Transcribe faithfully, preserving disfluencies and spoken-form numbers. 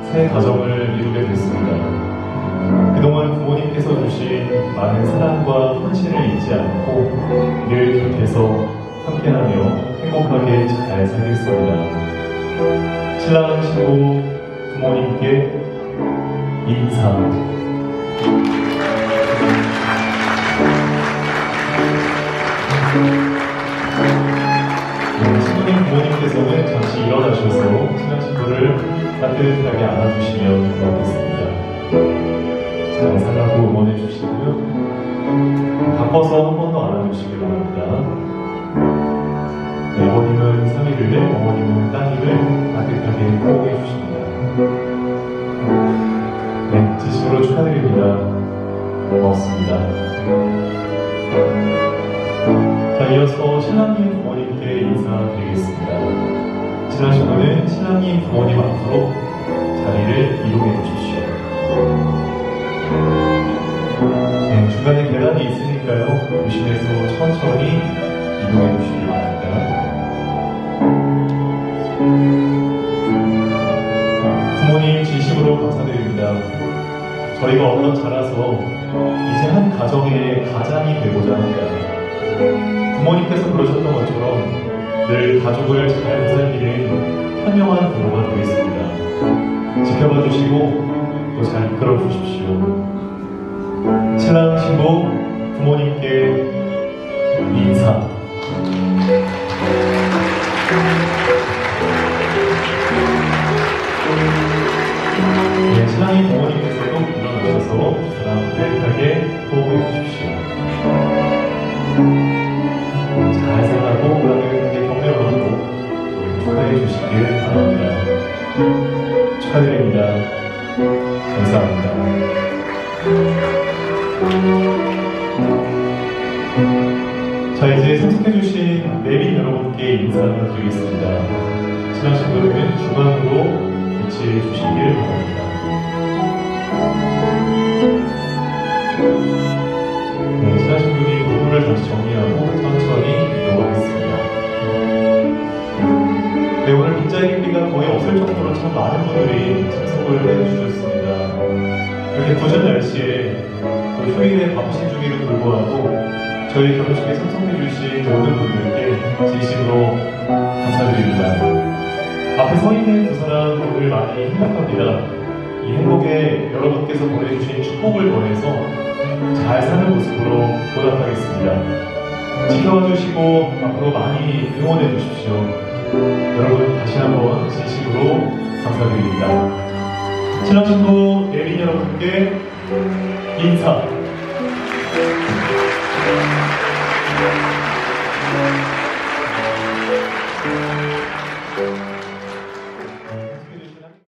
새 가정을 이루게 됐습니다. 그동안 부모님께서 주신 많은 사랑과 헌신을 잊지 않고 늘 곁에서 함께하며 행복하게 잘 살겠습니다. 신랑 신부 부모님께 인사. 네, 신부님 부모님께서는 잠시 일어나셔서 신랑 신부를 따뜻하게 안아주시면 고맙겠습니다. 잘 살라고 응원해 주시고요. 바꿔서 한 번 더 안아주시기 바랍니다. 네, 아버님은 삼일을, 어머님은 따님을 따뜻하게 호응해 주십니다. 네, 진심으로 축하드립니다. 고맙습니다. 자, 이어서 신랑님 부모님께 인사드리겠습니다. 신랑 신부는 신랑님 부모님 앞으로 자리를 이동해 주십시오. 네, 중간에 계단이 있으니까요. 조심해서 천천히 이동해 주시기 바랍니다. 부모님 진심으로 감사드립니다. 저희가 얻어 자라서 이제 한 가정의 가장이 되고자 합니다. 부모님께서 그러셨던 것처럼 늘 가족을 잘 살리는 현명한 부모가 되겠습니다. 지켜봐 주시고 또 잘 이끌어 주십시오. 신랑 신부 부모님께 인사. 네, 신랑이 부모님께서도 일어나셔서 저랑 따뜻하게 호흡해 주십시오. 잘 살라고 따뜻하게 격려하고 축하해 주시길 바랍니다. 축하드립니다. 감사합니다. 자, 이제 선택해주신 내빈 여러분께 인사드리겠습니다. 신랑 신부는 중앙으로 위치해 주시길 바랍니다. 네, 신랑 신부님 부부를 다시 정리하고 천천히 이동하겠습니다. 네, 오늘 빗자리가 거의 없을 정도로 참 많은 분들이 참석을 해주셨습니다. 이렇게 궂은 날씨에 또 휴일에 바쁘신 중에도 불구하고 저희 결혼식에 참석해주신 모든 분들께 진심으로 감사드립니다. 앞에 서 있는 두 사람 오늘 많이 행복합니다. 이 행복에 여러분께서 보내주신 축복을 더해서 잘 사는 모습으로 보답하겠습니다. 지켜봐 주시고 앞으로 많이 응원해 주십시오. 여러분 다시 한번 진심으로 감사드립니다. 신랑 신부 예빈 여러분께 인사.